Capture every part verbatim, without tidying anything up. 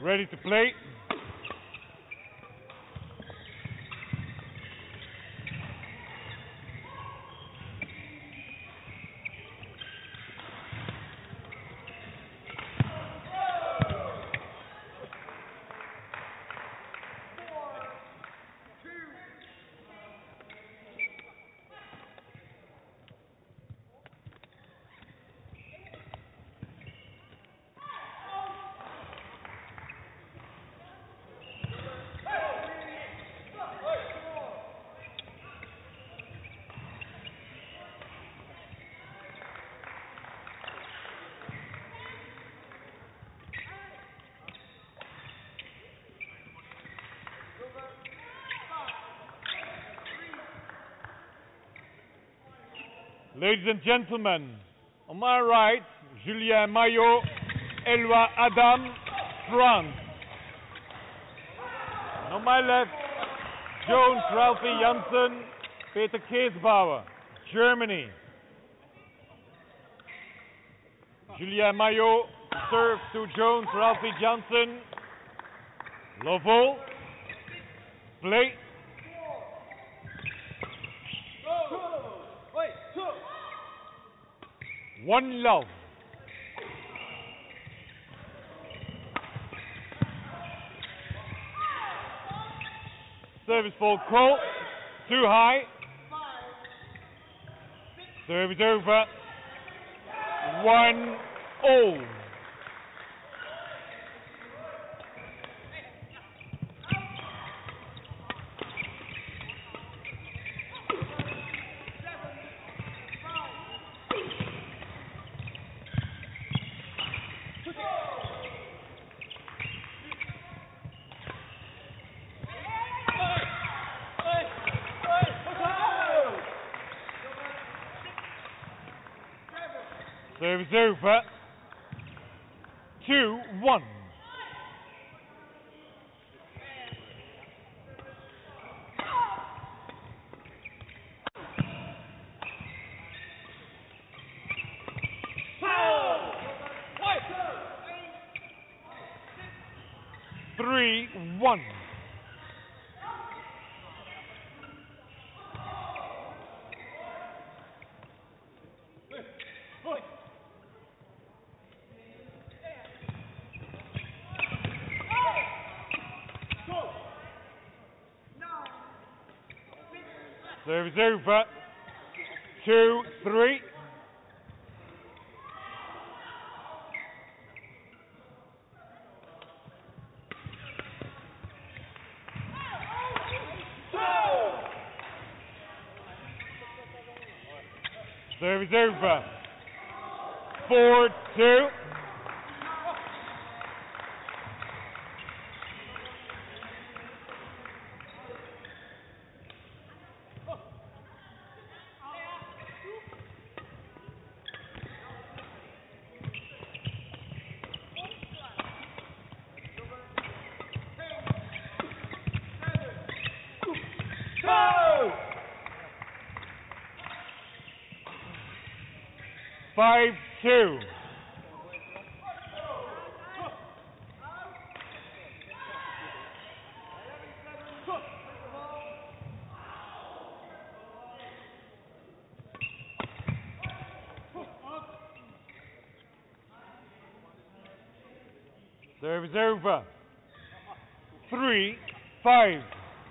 Ready to play. Ladies and gentlemen, on my right, Julien, Maio, Eloi, Adam, France. And on my left, Jones, Ralfy, Jansen, Peter Kaesbauer, Germany. Julien, Maio, serve to Jones, Ralfy, Jansen. Lovell, play. One love. Service ball call. Too high. Service over. One all. Service over. Two, one. Three, one. Service over. Two, three. Service over. Four, two. Five, two. Service over. Three, five.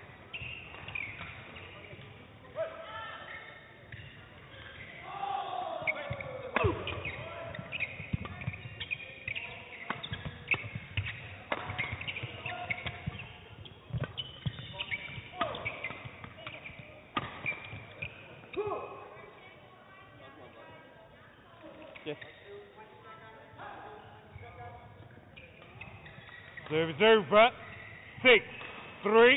Yes. Service over. Six, three.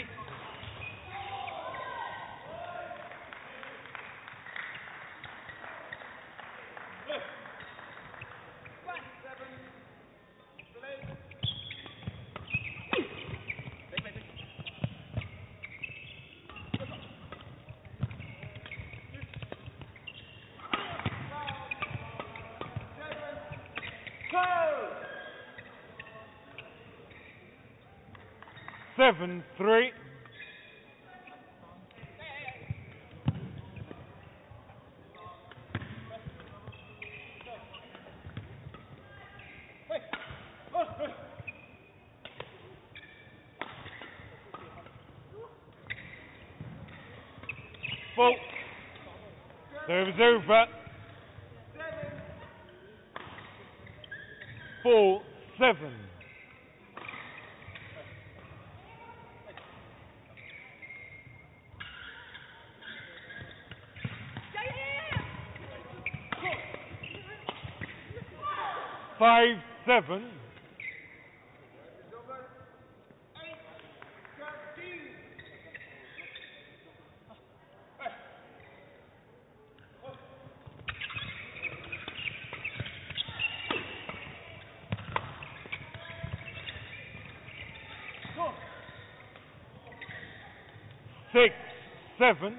seven three. Full. Serve is over. Four seven. Five seven. Six seven.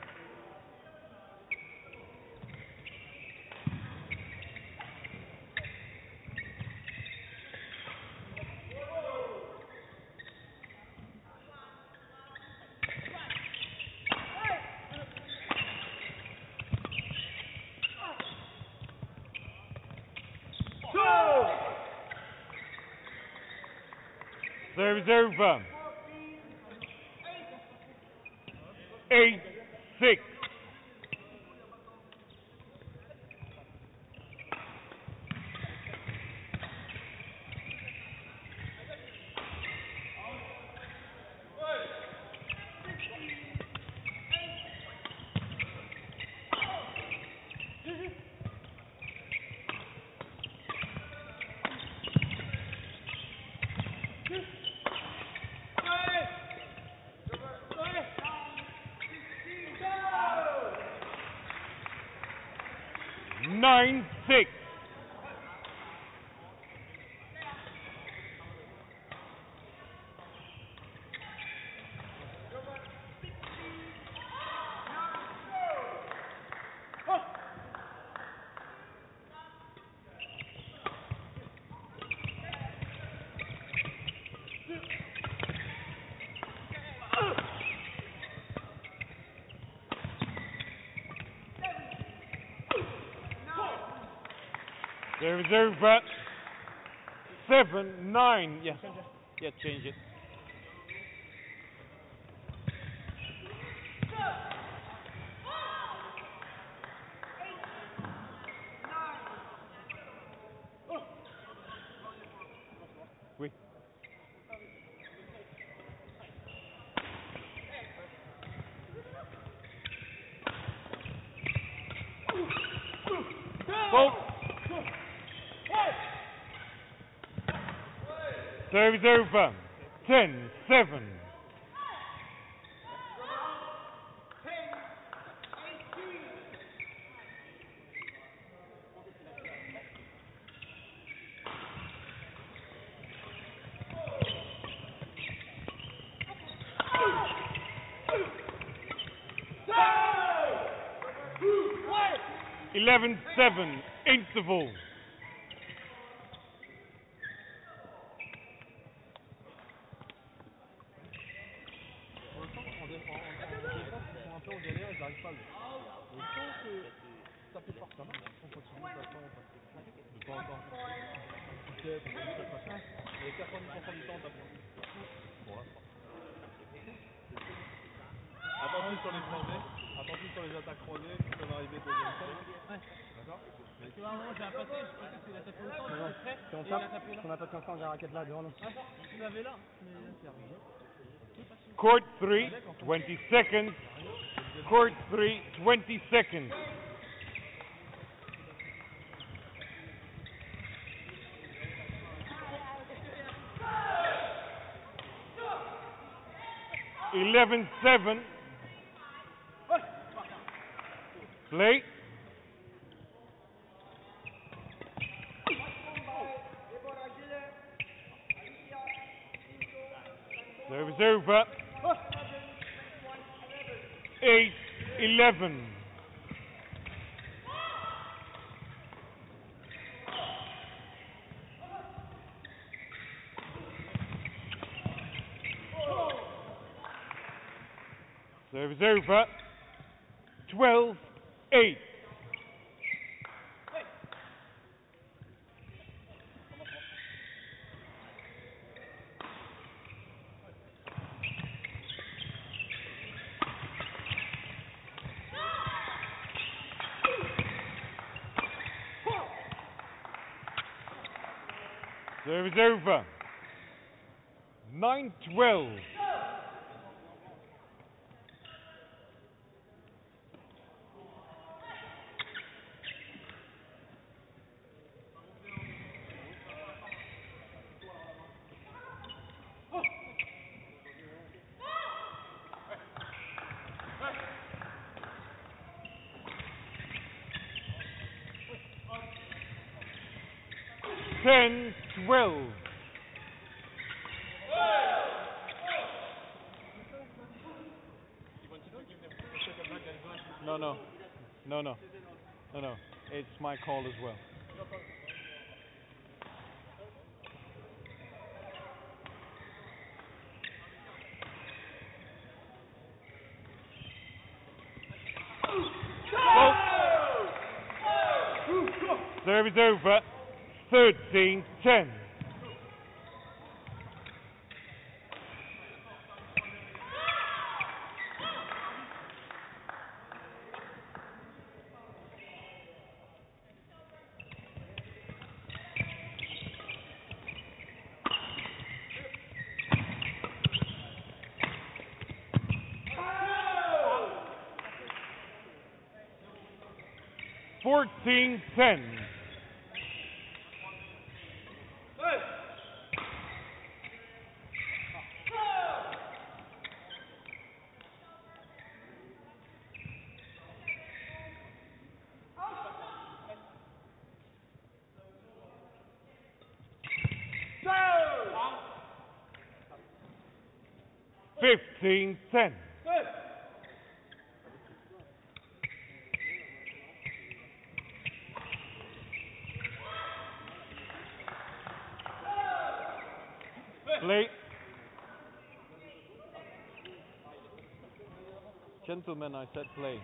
Serve is over. Eight six. Nine six. There is over. Seven nine. Yeah. Yeah, change it. Oui. Go. Serve is over. Ten seven. Eleven seven. Interval. Attention sur les plongées, attention sur les attaques croisées qui peuvent arriver de Jansen. Ouais. D'accord. Mais tu vois, à un moment j'ai un passé, je pensais que c'était la tapé au centre, j'étais prêt, et il a tapé là. On a tapé encore la raquette là devant nous. Ouais, tu l'avais là, mais là c'est arrivé. Court three, twenty seconds. Court three, twenty seconds. Eleven seven. Play. Serve is over. Eight eleven. Service over. twelve eight. Service over. nine twelve. ten twelve. No, no, no, no, no, no. It's my call as well. Oh. Service over. thirteen ten. fourteen ten. fifteen ten. Play. Gentlemen, I said play.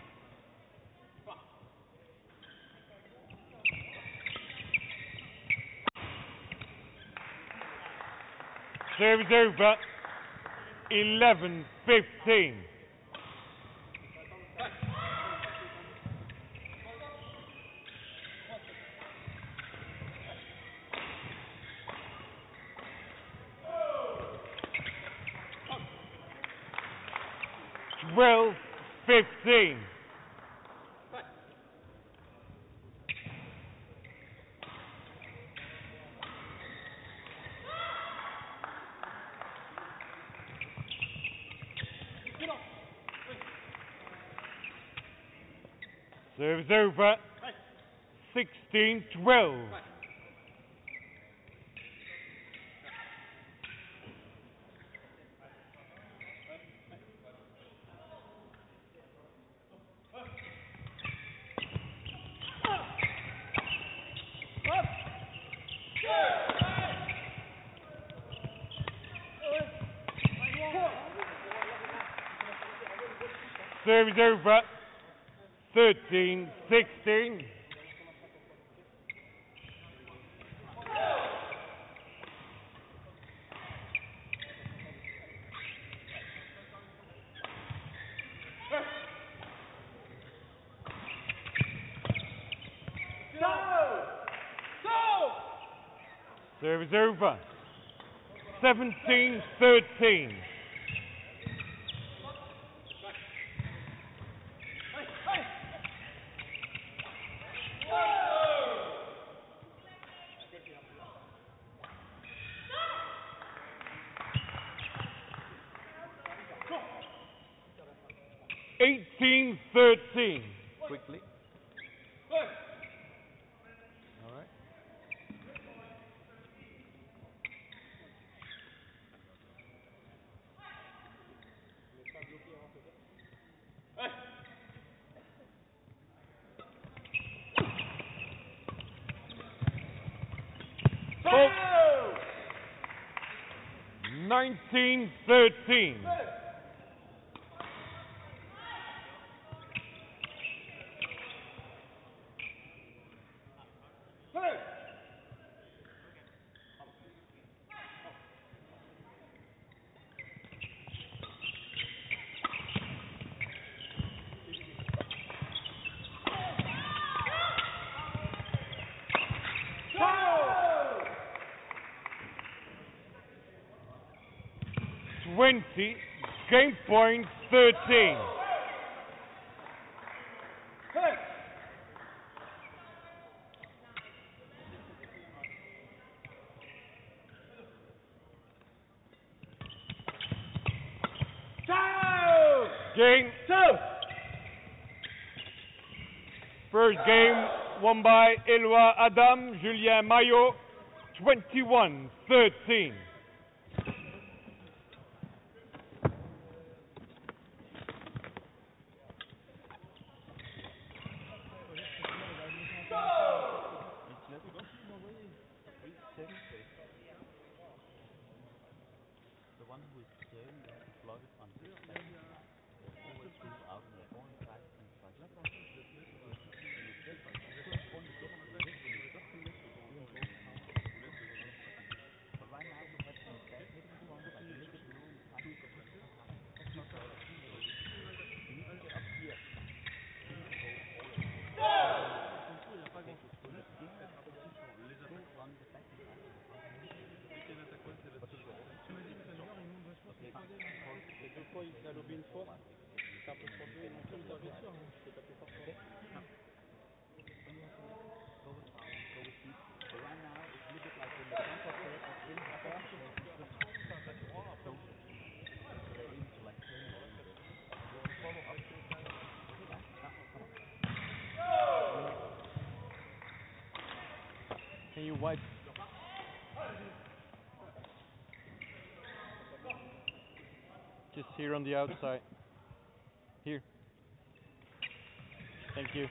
Service over. eleven fifteen. twelve fifteen. Service over. sixteen twelve. Service over. thirteen sixteen. Service over. seventeen thirteen. eighteen thirteen. Quickly. All right. nineteen thirteen. twenty, game point thirteen. Game two. First game won by Eloi Adam, Julien Maio, twenty-one thirteen. The one who is serving, you have to plug it on the second side. Always screw out on the foreign side and try to get it. But right now you have to start hitting the one like a little bit low and try to get it. You need to get up here. You need to go all the way. On the second side. Les deux fois, il a lobé une fois. C'est un peu trop joué, donc comme ça, bien sûr. Je peux taper fort. Right now, it's a little bit like when the front of the is in the back, so it's just so they're able to like turn it a little bit. Follow up. Okay, back. Come on. Can you wipe? Just here on the outside. Here. Thank you.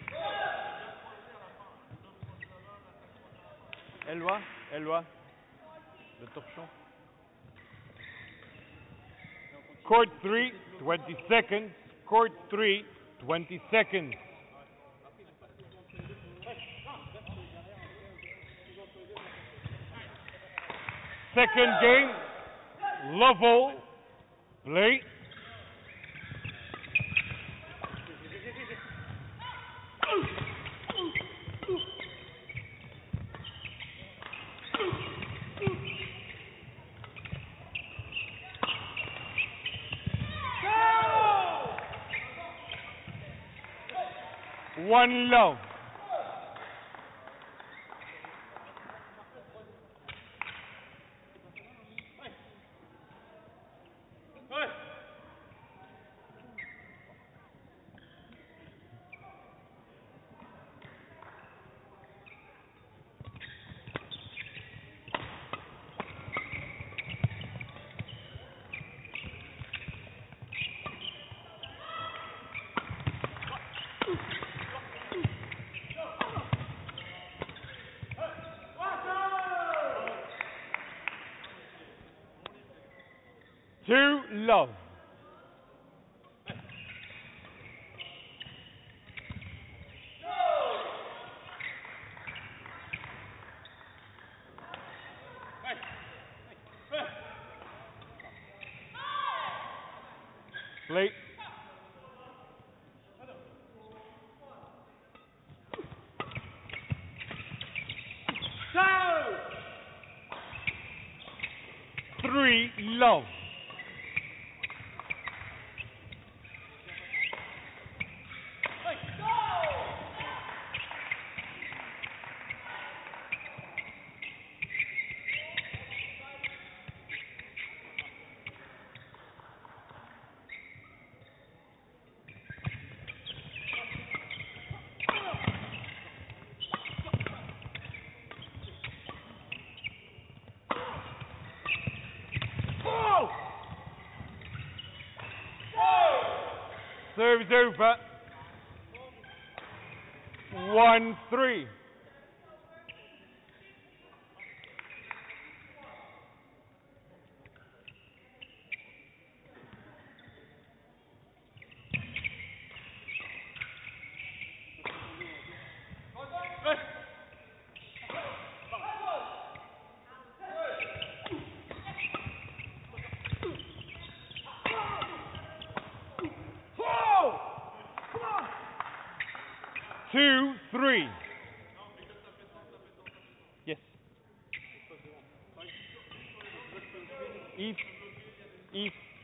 Eloi, Eloi, le torchon. Court three, twenty seconds. Court three, twenty seconds. Second game, level, play. One love. Two love. Play. Three love. Serve is over. One, three. Two, three. Yes. East, east.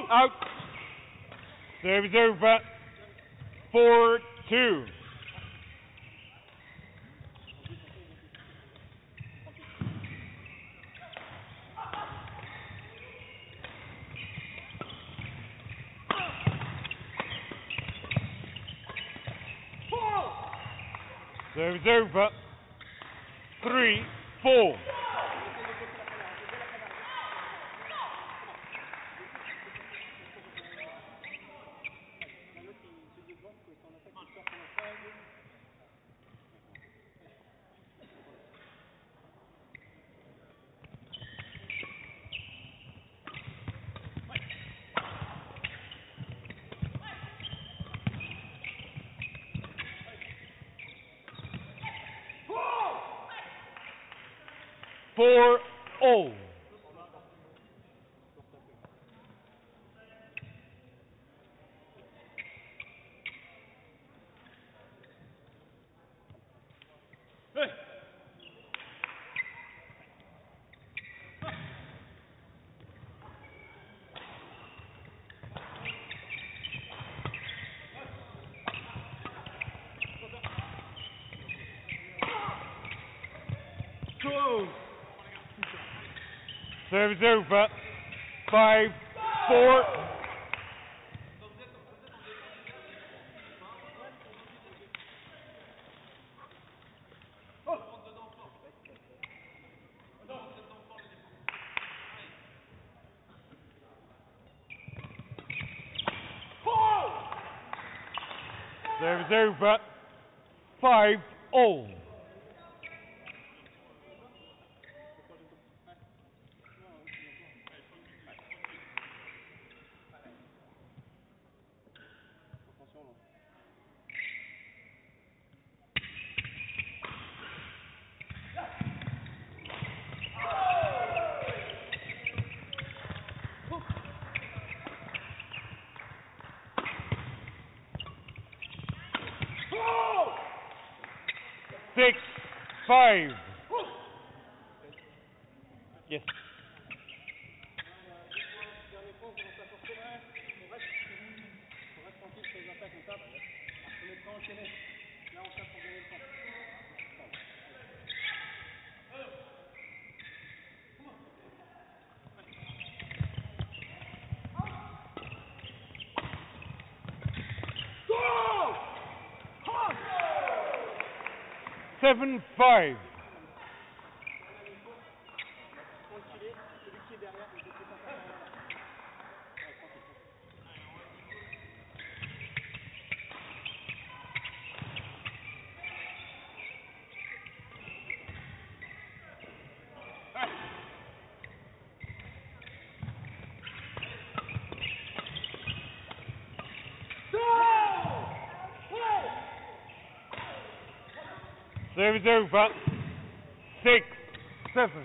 Out. Service over. four two. Service over. three four. four all. Service over. five four. Service over. five all. six five. Yes. seven five. Service over. six seven.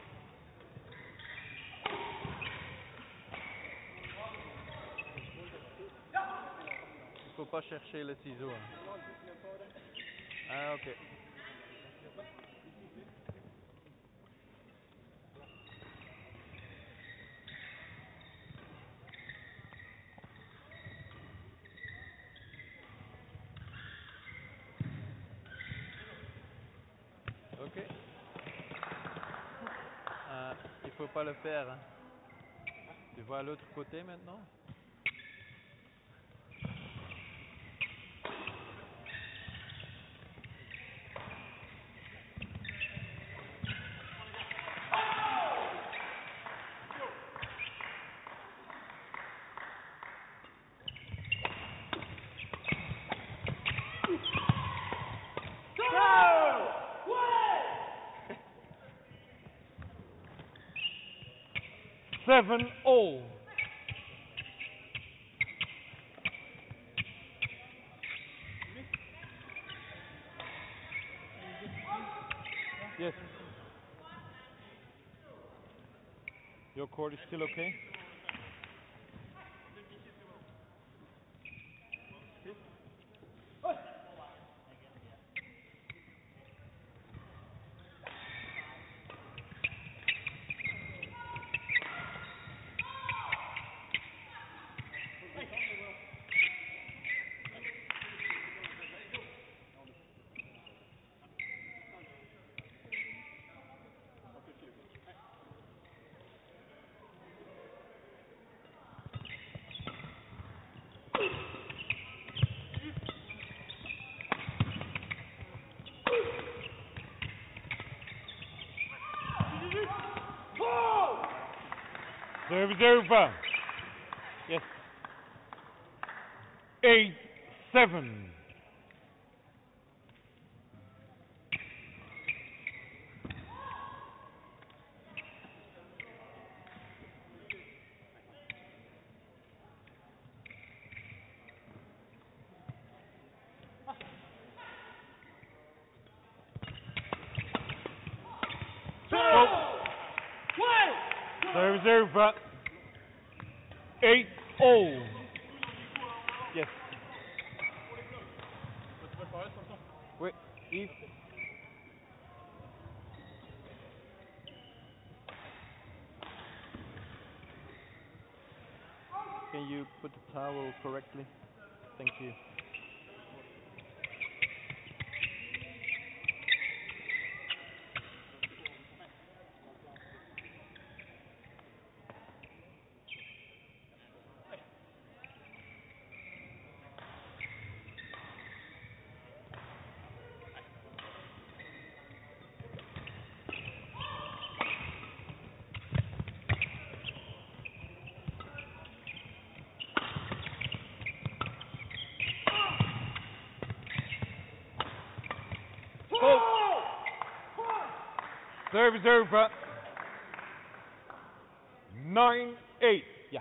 Il faut pas chercher le ciseau. Hein. Ah ok. Ok. Euh, il faut pas le faire. Hein. Tu vois à l'autre côté maintenant? seven all. Yes. Your court is still okay? Service over. Yes. Eight, seven. Service over. Eight all. Yes. Wait, Yves. Can you put the towel correctly? Thank you. Service over. Nine, eight. Yeah.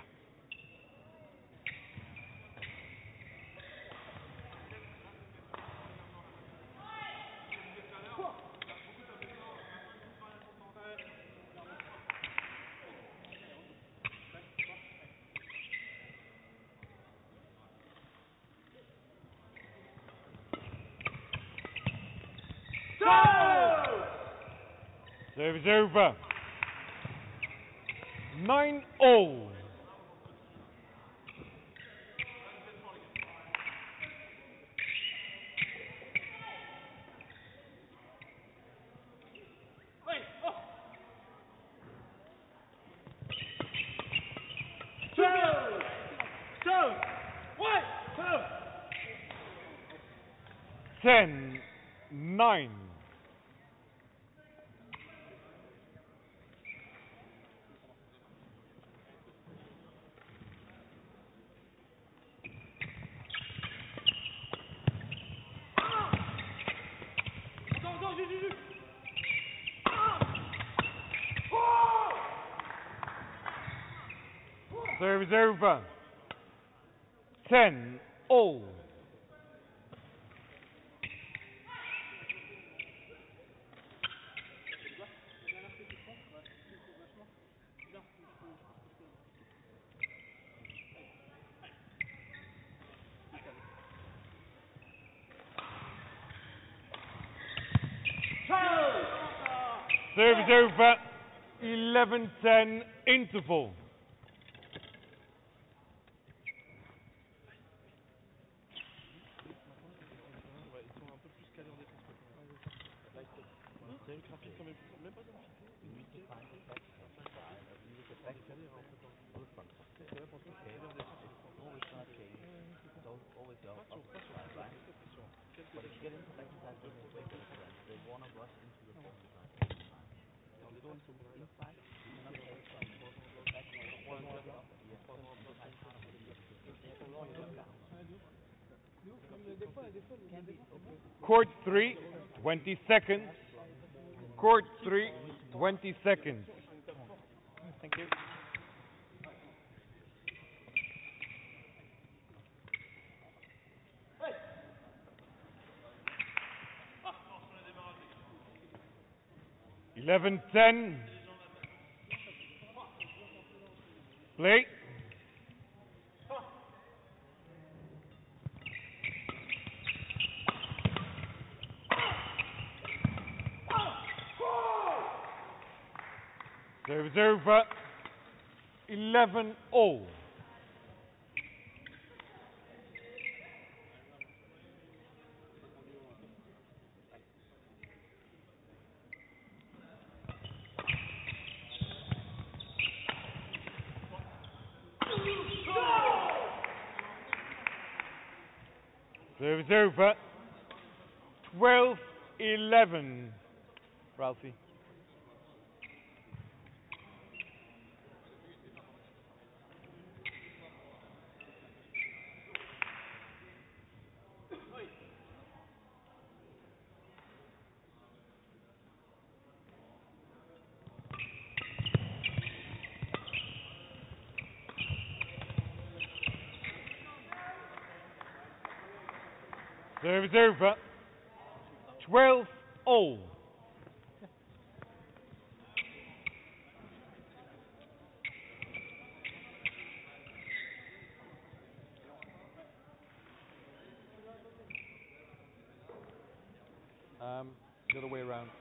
Service over. Nine all. Ten, nine. Service over. Ten all. Service over. Eleven ten interval. Court three, twenty seconds. Court three, twenty seconds. Thank you. Eleven ten. Play. Service over. Eleven all. Service over. Twelve eleven. Ralfy. Service over. twelve all. Um, the other way around.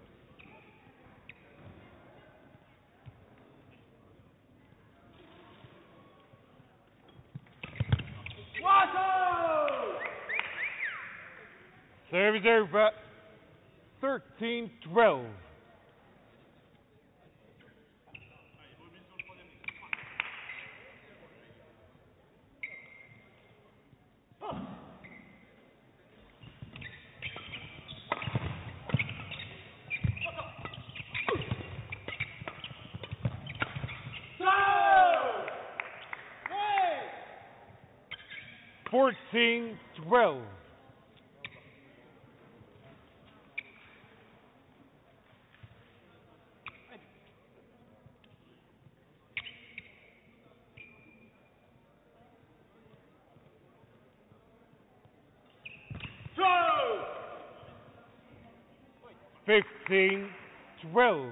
Service over. thirteen twelve. fourteen twelve. fifteen twelve.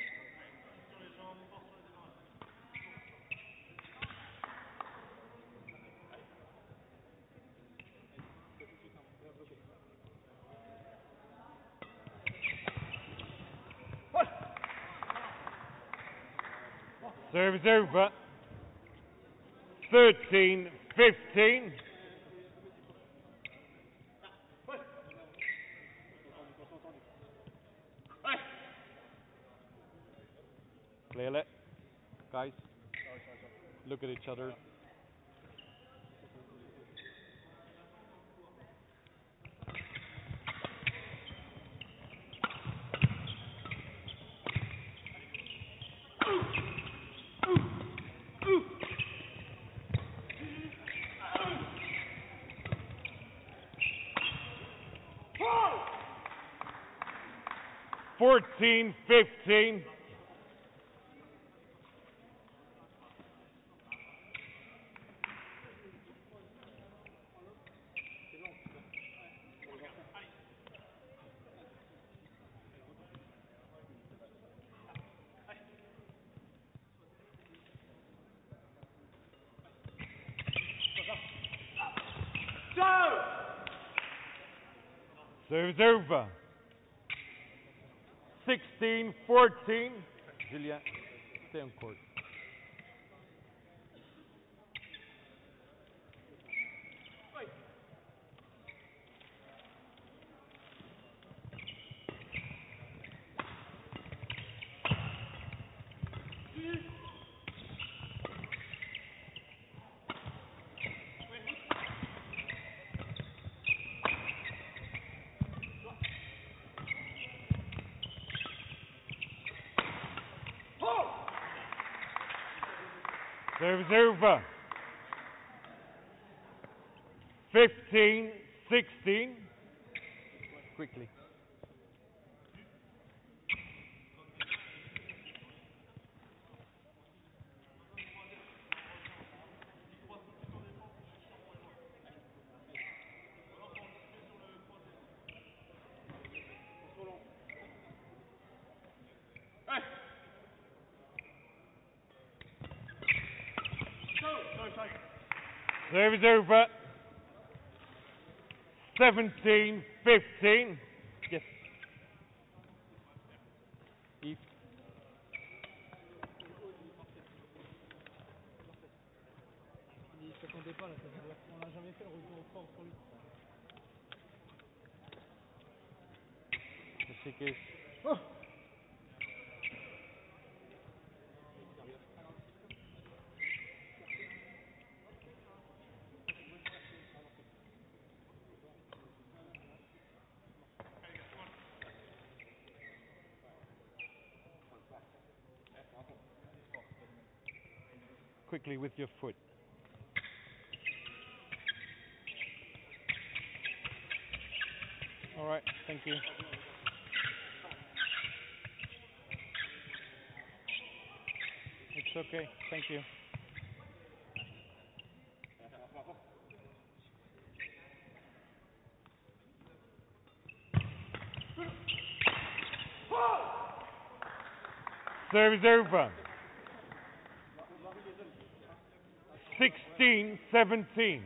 Service over. thirteen fifteen. Clear it. Guys, look at each other. fourteen fifteen. Service over. sixteen fourteen. Julien, stay on court. Service over. fifteen sixteen. Quickly. Service over. seventeen fifteen. Yes. Yves. Il s'attendait pas là, ça veut dire qu'on n'a jamais fait le retour au fort pour lui. Je sais que... Oh. Quickly with your foot. All right, thank you. It's okay, thank you. Service over. sixteen seventeen.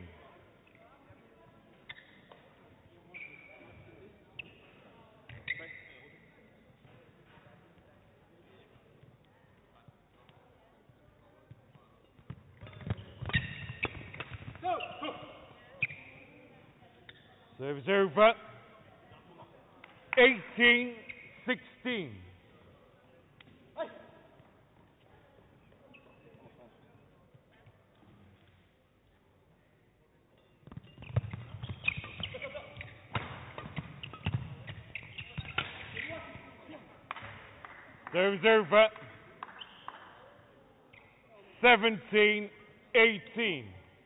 Service over. eighteen sixteen. Service over. seventeen eighteen.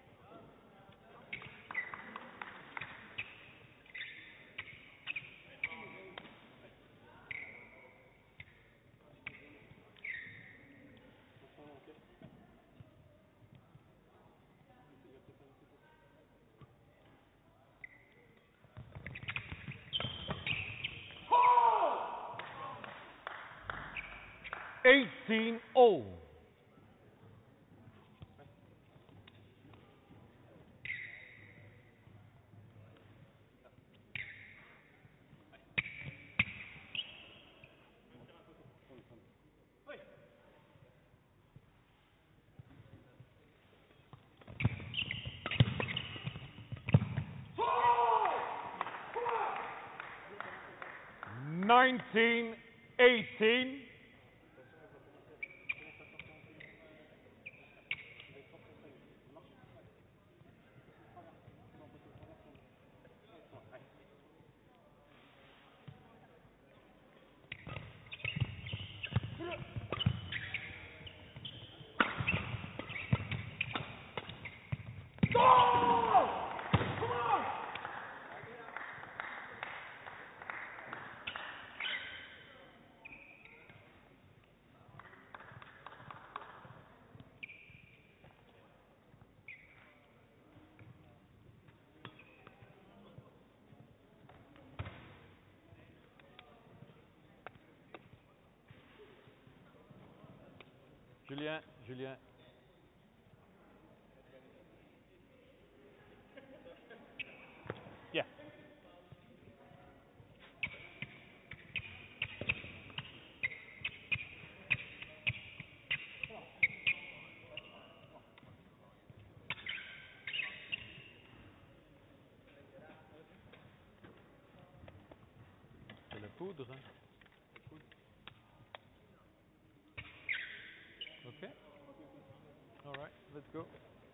eighteen all. nineteen eighteen. Julien, Julien. Yeah. C'est la poudre. Okay. All right, let's go.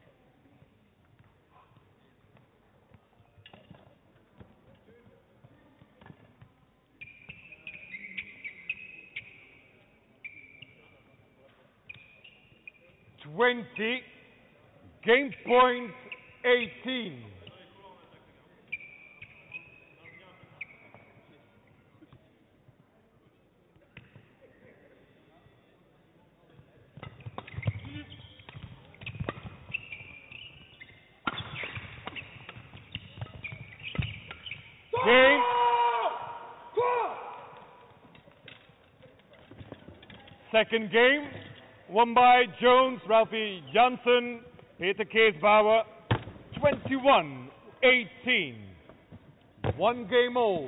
Twenty. Game point eighteen. Game. Second game, won by Jones, Ralfy, Jansen, Peter Kaesbauer, twenty-one eighteen. One game old.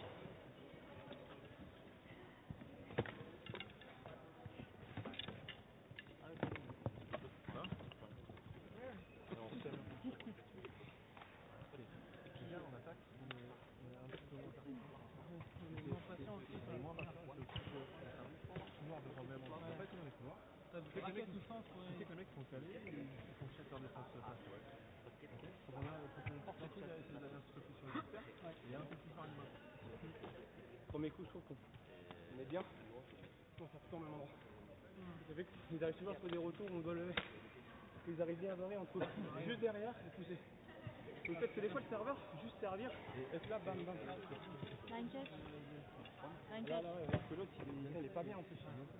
Premier coup, je trouve qu'on est bien. On fait tout au même endroit. Vous savez qu'ils arrivent souvent à faire des retours, on doit lever. Ils arrivent bien à barrer entre juste derrière et pousser. Le fait que des fois le serveur, juste servir, être là, bam bam. Line catch. Line Là, catch. là, ouais, alors que l'autre, il, il est pas bien en plus.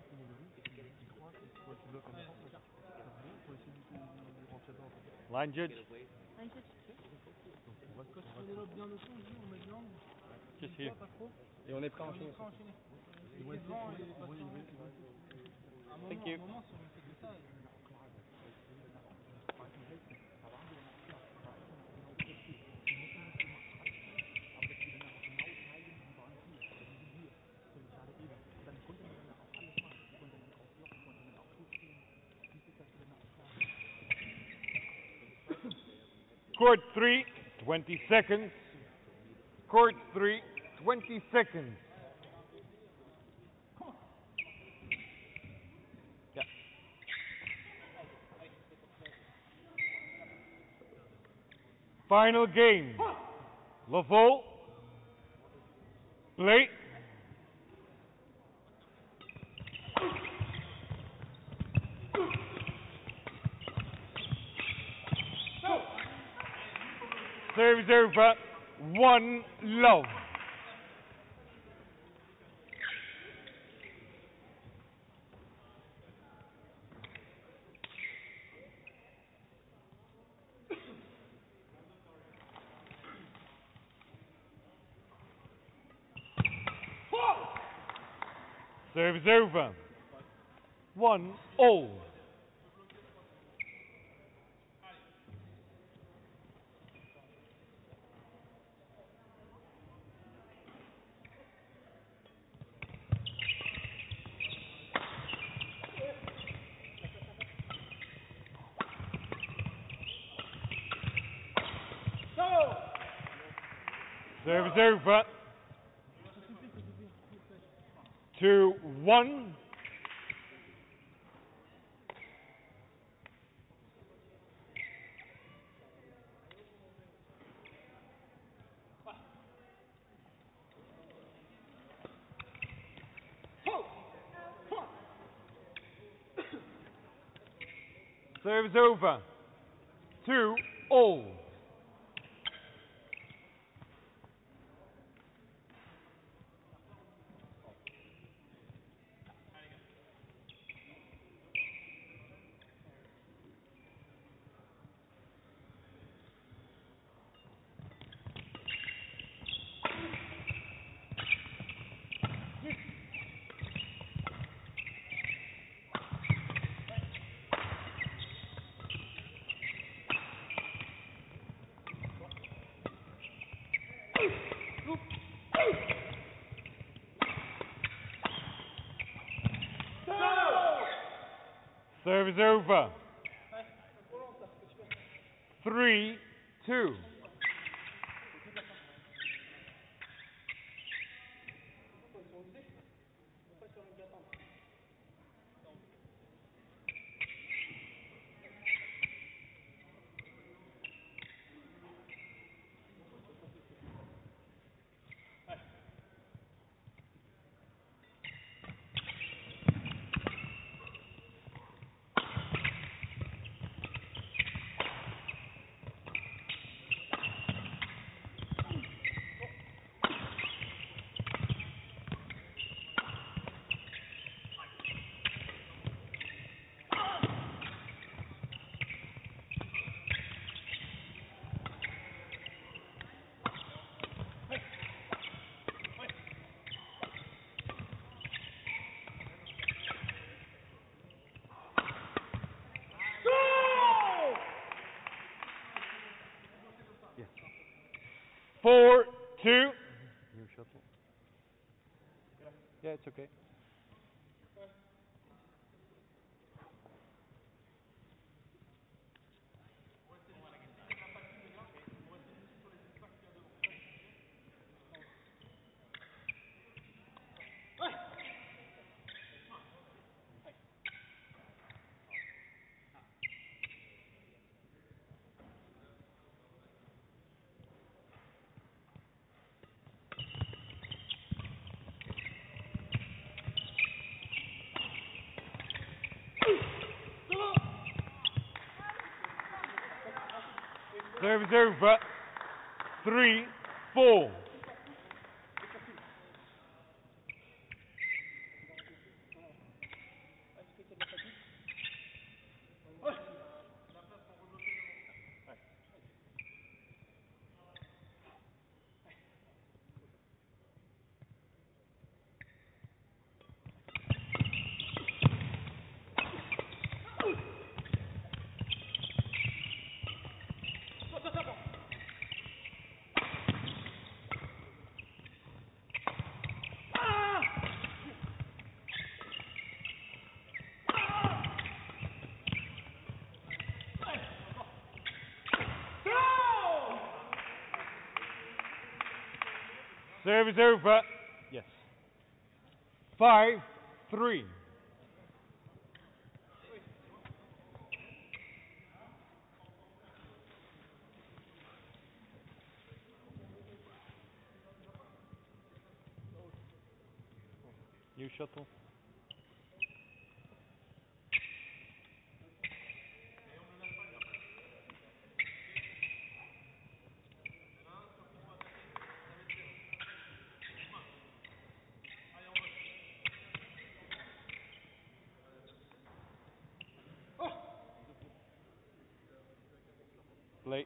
Line judge. Line catch. On développe bien le son, on met de l'angle. Just here. Et on est prêt à enchaîner. On est prêt à enchaîner. Et devant, et pas Thank you. Court three, twenty seconds. Court three, twenty seconds. Yeah. Final game. Lavaux. Play. Serves over. One love. Serves over. One all. Serves over. Two, one. Serves over. Two, all. Serve is over. Three, two. Four, two. New shuttle. Yeah, it's okay. Serve is over. Three, four. Service over. Yes. Five, three. New shuttle. Play.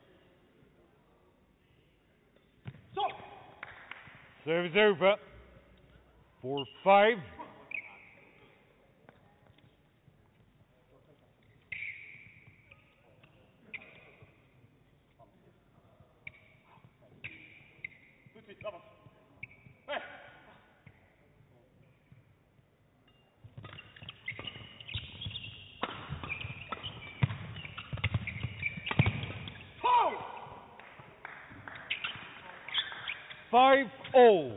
Service over. Four, five. Five all.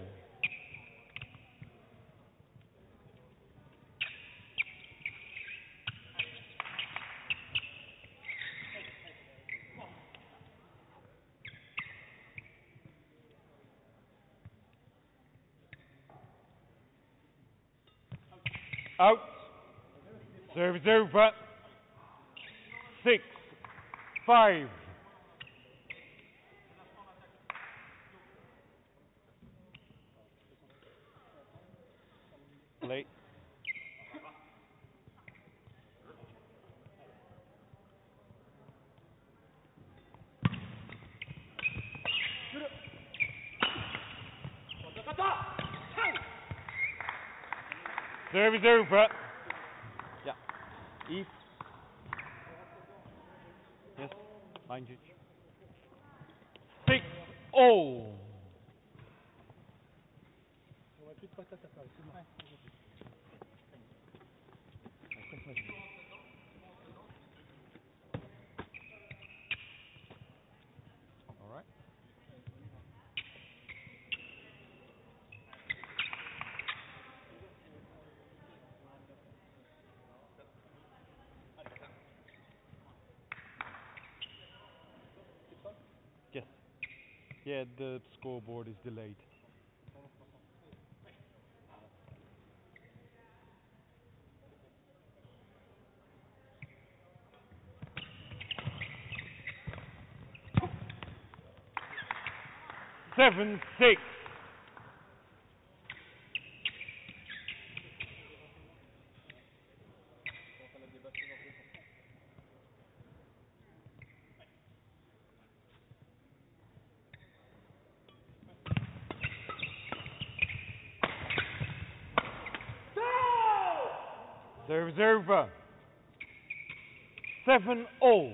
Out. Service over. Six, five. Play. Service over. Yeah. Eve. Yes. Mind you. Six all. All right. Yes. Yeah, the scoreboard is delayed. Seven, six. Service over. Seven all.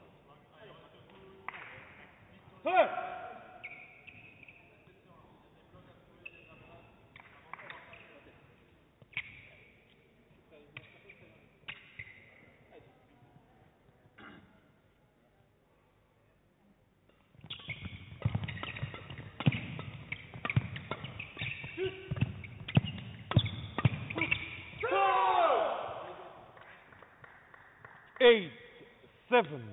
Eight, seven.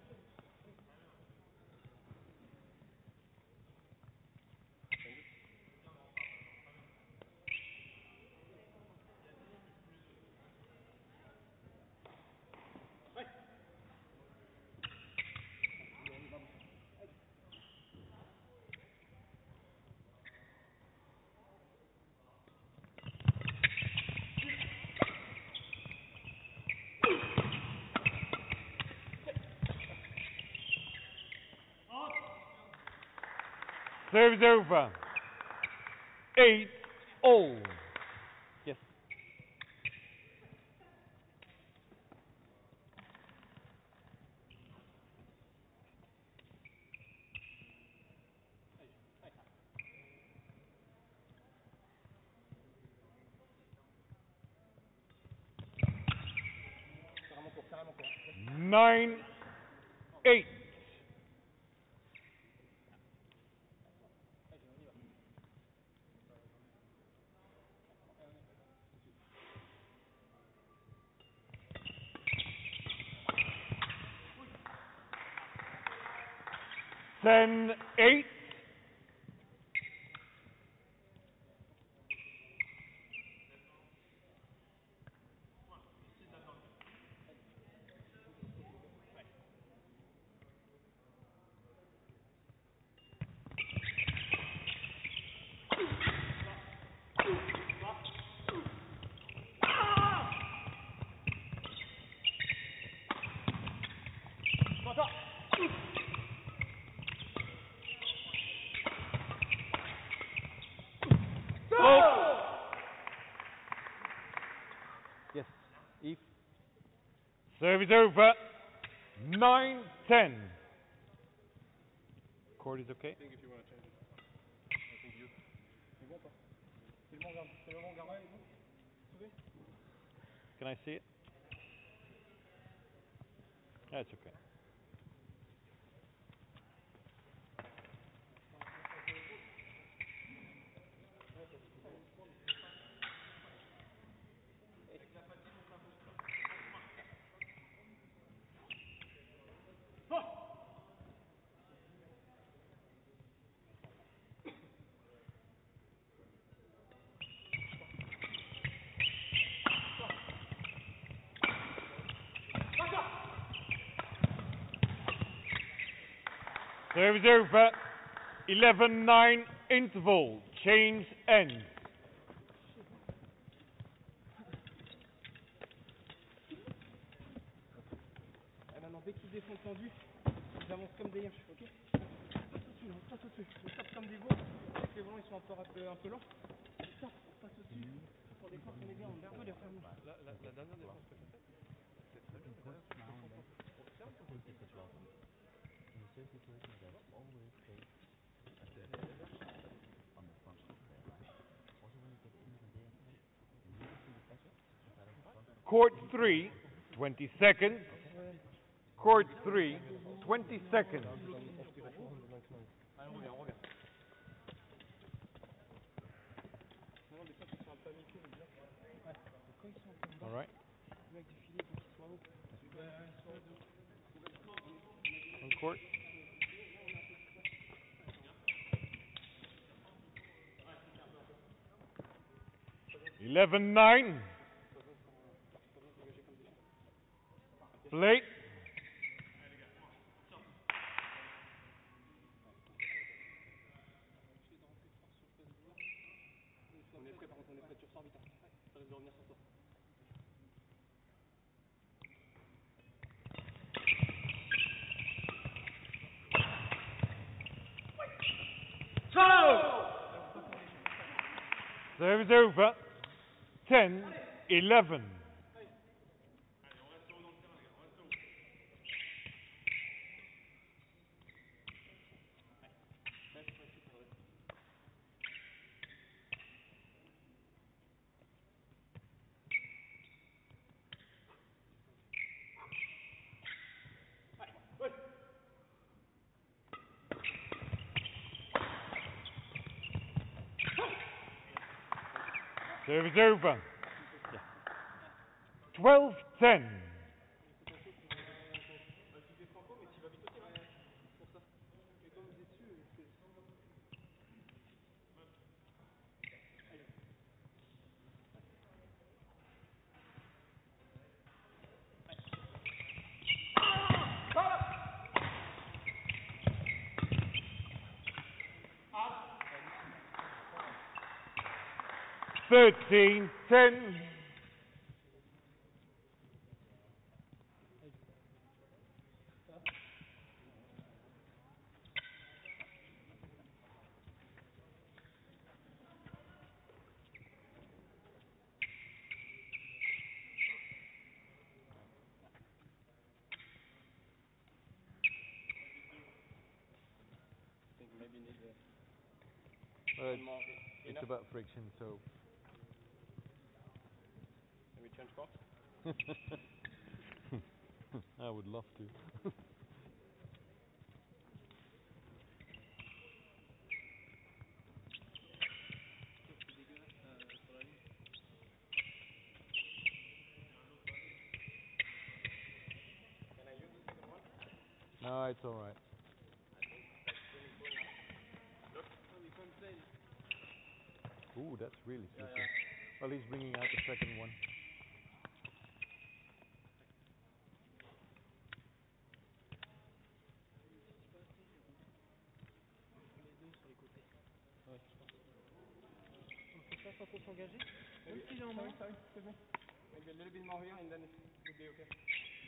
Service over. Eight all. Yes. Nine, eight. ten eight. Yes. If. Service over. nine ten. Court is okay? Can I see it? That's okay. Service over. eleven nine interval. Change ends. Et maintenant, dès qu'ils défendent tendu, ils avancent comme des hirsch, ok? Passe au-dessus, on passe au-dessus. On tape comme des veaux. Dès que les volants ils sont un peu, un peu, un peu lents, on tape, on passe au-dessus. Pour des forces, on est bien, on est un peu les fermes. La, la, la dernière défense que tu fais, c'est très bien. C'est Court three, twenty seconds. Court three, twenty seconds. Allez, on revient, on revient. Non, non, des fois, ils sont un peu amicaux, mais bien. Ouais. Donc, quand ils sont un peu en bas, All right. le mec du filet, il faut qu'ils soient hauts. Ouais, ouais, ils sont hauts. On court. eleven nine. Plate. On est prêt, par contre, on est prêt, tu ressors vite. Hein. Ça risque de revenir sur toi. Service over. ten eleven. Service over. twelve ten. thirteen ten. Uh, it's about friction, so. Can we change court? I would love to. No, it's all right. Ooh, that's really Yeah, slippery. yeah. Well, he's bringing out the second one. Les deux sur les côtés. Ouais, je pense. On fait ça sans trop s'engager. Même si j'ai en main. Sorry, excuse me. Maybe a little bit more here and then it would be okay.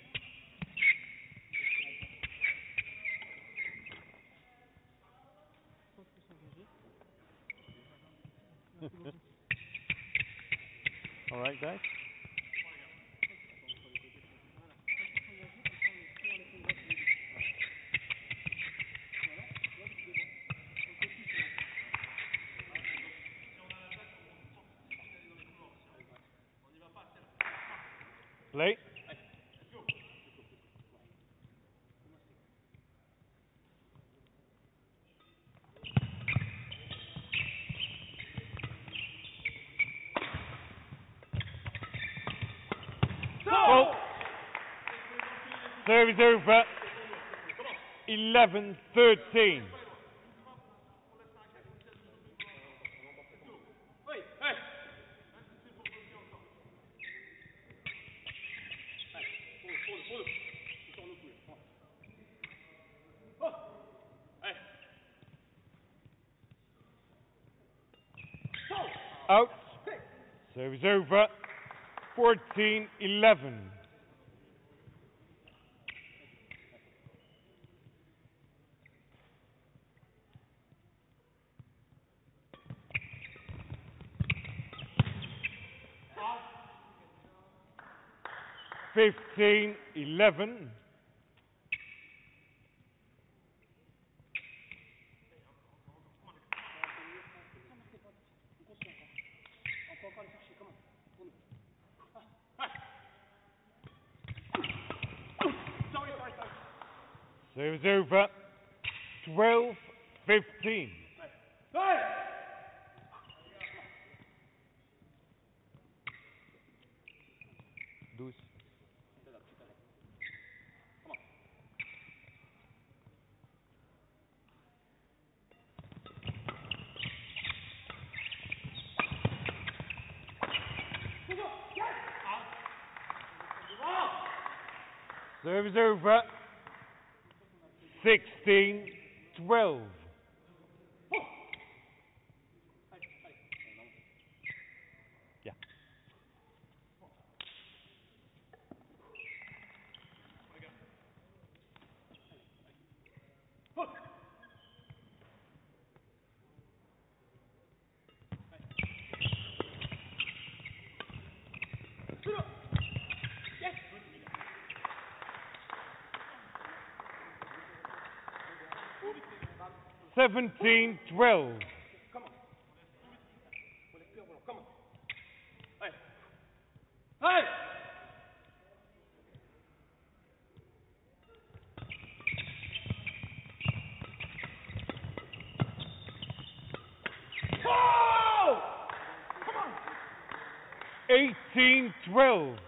Sans trop s'engager. All right, guys. Play. Ball. Service over. eleven thirteen. Out. Service over. fourteen eleven. fifteen eleven. Service over. twelve fifteen. douze. Service over. sixteen twelve. Yeah. seventeen twelve. eighteen twelve.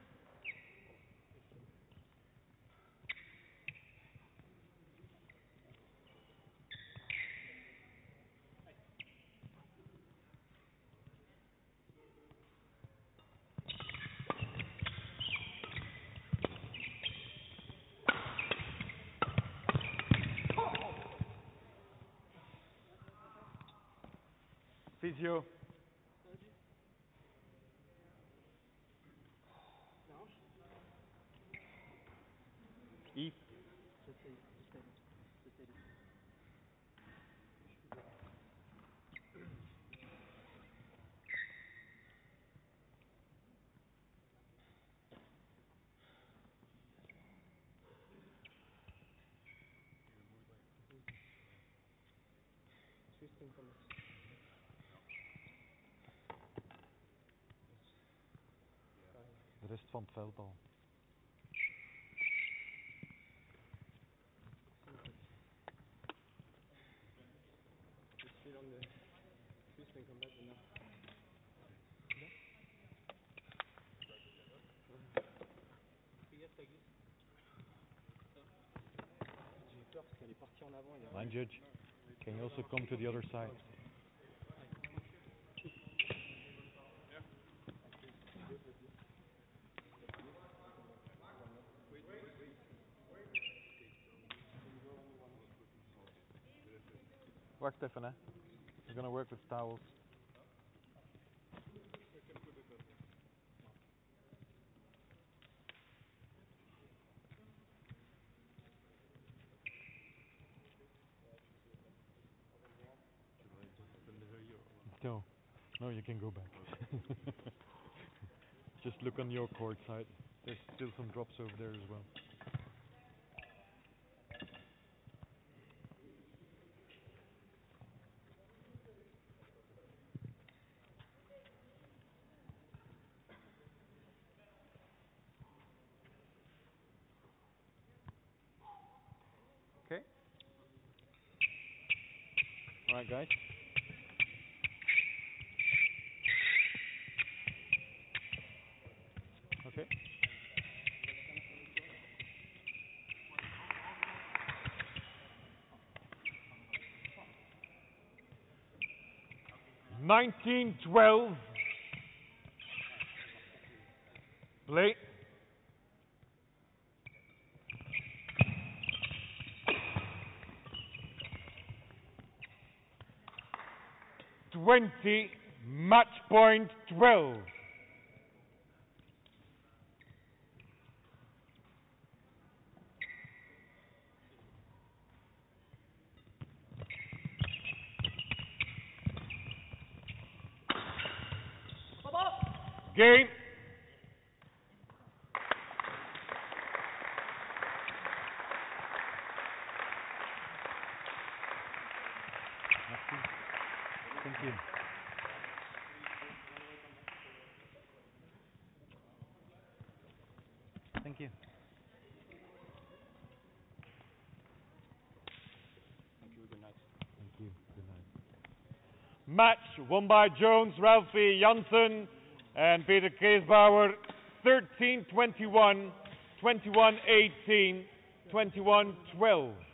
Physio. Yves. De rest van het veld al. Line judge, can you also come to the other side? Wacht even, hè. We're gonna work with towels. No, no, you can go back. Just look on your court side. There's still some drops over there as well. Okay. All right, guys. Okay. nineteen twelve. Play. twenty, match point twelve. Game. Thank you. Thank you. Thank you, good night. Thank you. Good night. Match won by Jones, Ralfy, Jansen, and Peter Kaesbauer. thirteen twenty-one, twenty-one eighteen, twenty-one twelve.